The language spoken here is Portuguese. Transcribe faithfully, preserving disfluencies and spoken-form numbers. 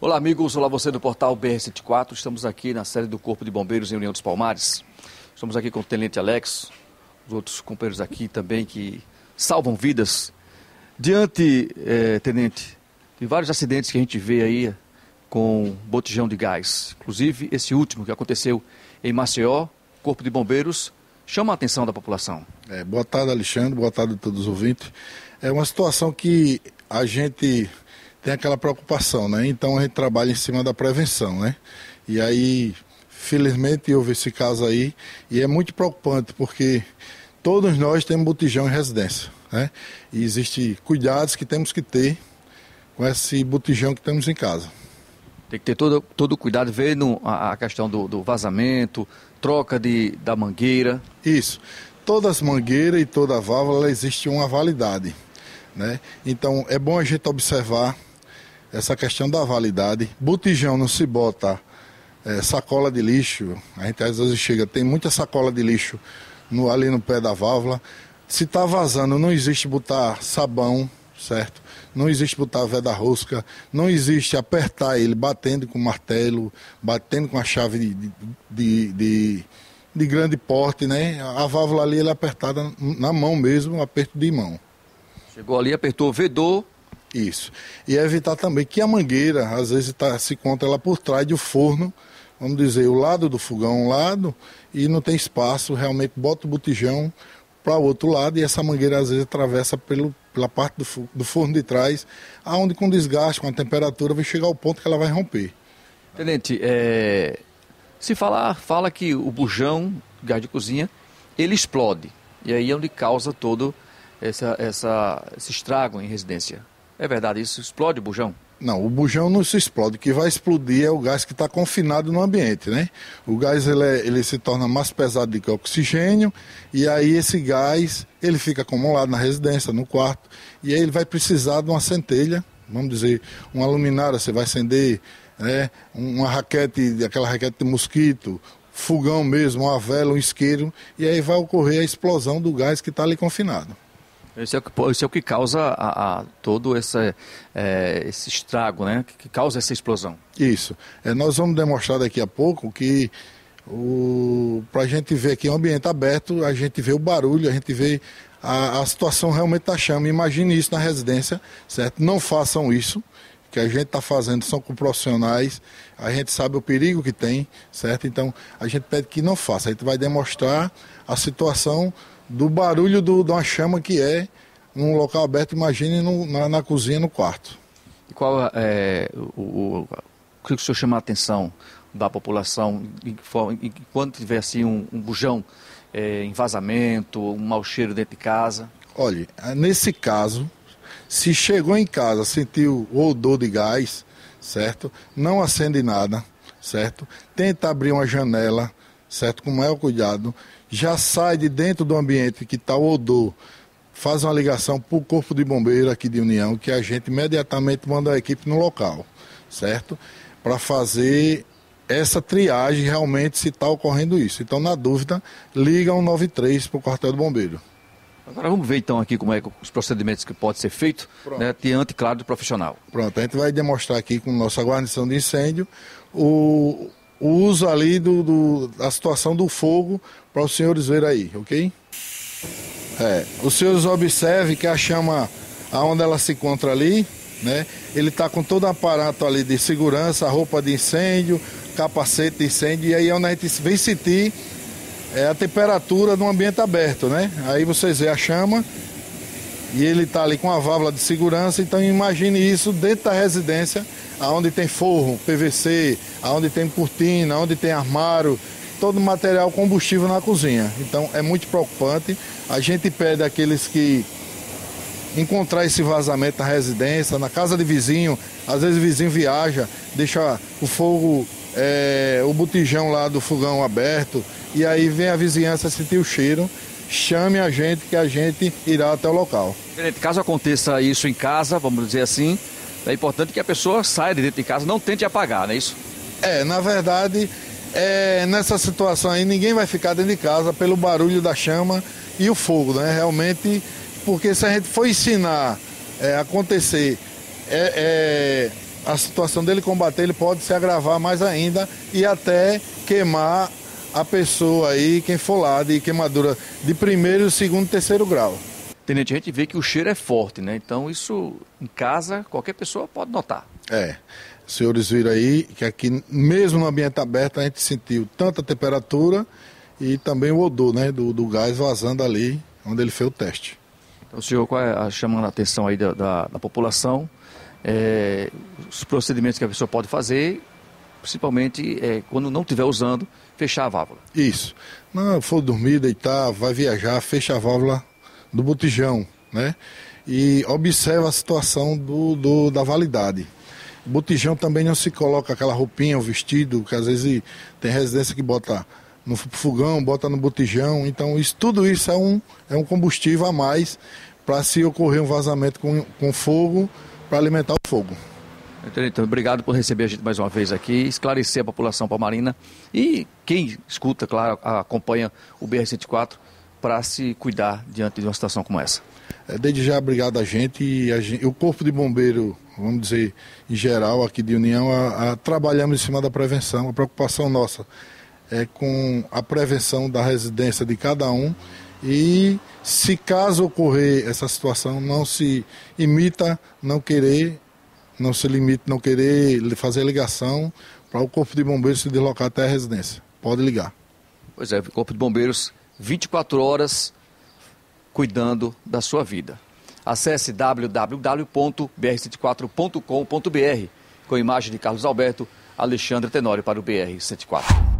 Olá amigos, olá você do portal B R cento e quatro, estamos aqui na sede do Corpo de Bombeiros em União dos Palmares. Estamos aqui com o Tenente Alex, os outros companheiros aqui também que salvam vidas. Diante, eh, Tenente, de vários acidentes que a gente vê aí com botijão de gás, inclusive esse último que aconteceu em Maceió, o Corpo de Bombeiros chama a atenção da população. É, boa tarde, Alexandre, boa tarde a todos os ouvintes. É uma situação que a gente tem aquela preocupação, né? Então a gente trabalha em cima da prevenção, né? E aí, felizmente, houve esse caso aí e é muito preocupante porque todos nós temos botijão em residência, né? E existem cuidados que temos que ter com esse botijão que temos em casa. Tem que ter todo todo cuidado, vendo a, a questão do, do vazamento, troca de, da mangueira. Isso. Todas as mangueiras e toda a válvula existe uma validade, né? Então é bom a gente observar essa questão da validade. Botijão não se bota é, sacola de lixo. A gente às vezes chega, tem muita sacola de lixo no, ali no pé da válvula. Se está vazando, não existe botar sabão, certo? Não existe botar veda rosca, não existe apertar ele batendo com martelo, batendo com a chave de, de, de, de grande porte, né? A válvula ali ela é apertada na mão mesmo, um aperto de mão. Chegou ali, apertou, vedou. Isso. E evitar também que a mangueira, às vezes, tá, se encontra ela por trás do forno, vamos dizer, o lado do fogão, um lado, e não tem espaço, realmente bota o botijão para o outro lado, e essa mangueira, às vezes, atravessa pelo, pela parte do, do forno de trás, aonde com desgaste, com a temperatura, vai chegar ao ponto que ela vai romper. Tenente, é... se falar, fala que o bujão, gás de cozinha, ele explode, e aí é onde causa todo essa, essa, esse estrago em residência. É verdade isso? Explode o bujão? Não, o bujão não se explode. O que vai explodir é o gás que está confinado no ambiente, né? O gás ele, é, ele se torna mais pesado do que o oxigênio e aí esse gás ele fica acumulado na residência, no quarto, e aí ele vai precisar de uma centelha, vamos dizer, uma luminária, você vai acender, né? Uma raquete, aquela raquete de mosquito, fogão mesmo, uma vela, um isqueiro, e aí vai ocorrer a explosão do gás que está ali confinado. Esse é o que, esse é o que causa a, a, todo esse, é, esse estrago, né? Que, que causa essa explosão. Isso. É, nós vamos demonstrar daqui a pouco que para a gente ver aqui um ambiente aberto, a gente vê o barulho, a gente vê a, a situação realmente da chama. Imagine isso na residência, certo? Não façam isso. O que a gente está fazendo são com profissionais, a gente sabe o perigo que tem, certo? Então a gente pede que não faça. A gente vai demonstrar a situação do barulho do, de uma chama que é num local aberto, imagine no, na, na cozinha, no quarto. E qual é o, o, o que o senhor chama a atenção da população em, em, quando tiver assim um, um bujão é, em vazamento, um mau cheiro dentro de casa? Olha, nesse caso, se chegou em casa, sentiu o odor de gás, certo? Não acende nada, certo? Tenta abrir uma janela, certo? Com o maior cuidado. Já sai de dentro do ambiente que está o odor, faz uma ligação para o Corpo de Bombeiro aqui de União, que a gente imediatamente manda a equipe no local, certo? Para fazer essa triagem realmente se está ocorrendo isso. Então, na dúvida, liga um nove três para o quartel do bombeiro. Agora vamos ver então aqui como é que os procedimentos que pode ser feito, né, diante, claro, do profissional. Pronto, a gente vai demonstrar aqui com nossa guarnição de incêndio o... o uso ali do, do, da situação do fogo para os senhores verem aí, ok? É, os senhores observem que a chama, aonde ela se encontra ali, né? Ele está com todo o aparato ali de segurança, roupa de incêndio, capacete de incêndio, e aí é onde a gente vem sentir é, a temperatura no ambiente aberto, né? Aí vocês veem a chama e ele está ali com a válvula de segurança, então imagine isso dentro da residência, aonde tem forro, P V C, aonde tem cortina, aonde tem armário, todo material combustível na cozinha. Então é muito preocupante. A gente pede àqueles que encontrar esse vazamento na residência, na casa de vizinho, às vezes o vizinho viaja, deixa o fogo, é, o botijão lá do fogão aberto, e aí vem a vizinhança sentir o cheiro, chame a gente que a gente irá até o local. Caso aconteça isso em casa, vamos dizer assim, é importante que a pessoa saia de dentro de casa, não tente apagar, não é isso? É, na verdade, é, nessa situação aí, ninguém vai ficar dentro de casa pelo barulho da chama e o fogo, né? Realmente, porque se a gente for ensinar é, acontecer é, é, a situação dele combater, ele pode se agravar mais ainda e até queimar a pessoa aí, quem for lá, de queimadura de primeiro, segundo e terceiro grau. Tenente, a gente vê que o cheiro é forte, né? Então isso em casa, qualquer pessoa pode notar. É, os senhores viram aí que aqui, mesmo no ambiente aberto, a gente sentiu tanta temperatura e também o odor, né, do, do gás vazando ali, onde ele fez o teste. Então, senhor, qual é a, chamando a atenção aí da, da, da população, é, os procedimentos que a pessoa pode fazer, principalmente é, quando não estiver usando, fechar a válvula. Isso. Não, for dormir, deitar, vai viajar, fecha a válvula do botijão, né? E observa a situação do, do, da validade. O botijão também não se coloca aquela roupinha, o vestido, que às vezes tem residência que bota no fogão, bota no botijão. Então, isso, tudo isso é um, é um combustível a mais para se ocorrer um vazamento com, com fogo, para alimentar o fogo. Então, obrigado por receber a gente mais uma vez aqui, esclarecer a população palmarina e quem escuta, claro, acompanha o B R cento e quatro para se cuidar diante de uma situação como essa. É, desde já, obrigado a gente e a gente, o Corpo de Bombeiro, vamos dizer, em geral, aqui de União, a, a, trabalhamos em cima da prevenção. A preocupação nossa é com a prevenção da residência de cada um e, se caso ocorrer essa situação, não se imita não querer, não se limite não querer fazer ligação para o Corpo de Bombeiros se deslocar até a residência. Pode ligar. Pois é, o Corpo de Bombeiros, vinte e quatro horas cuidando da sua vida. Acesse w w w ponto b r cento e quatro ponto com ponto b r com imagem de Carlos Alberto, Alexandre Tenório para o B R cento e quatro.